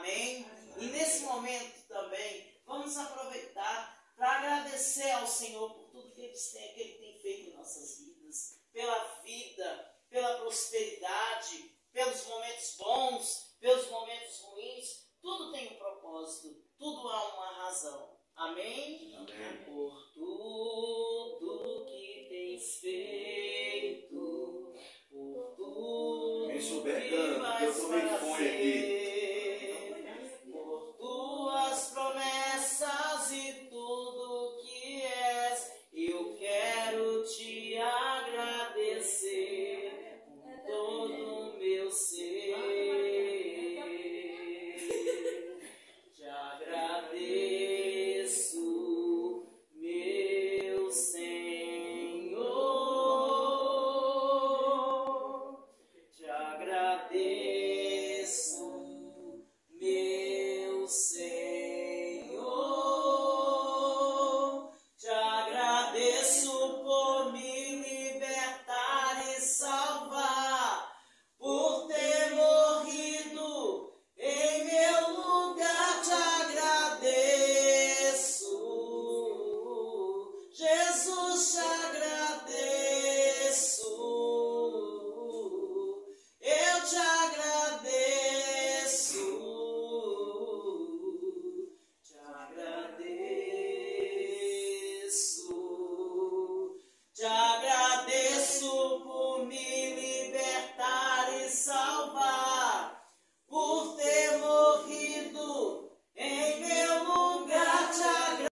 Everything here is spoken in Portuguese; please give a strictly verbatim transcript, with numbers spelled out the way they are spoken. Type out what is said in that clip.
Amém? E nesse momento também, vamos aproveitar para agradecer ao Senhor por tudo que Ele tem, que Ele tem feito em nossas vidas, pela vida, pela prosperidade, pelos momentos bons, pelos momentos ruins. Tudo tem um propósito, tudo há uma razão. Amém? Amém. Por tudo que tens feito, por tudo Quem souber, que canta, vais eu também fone aqui.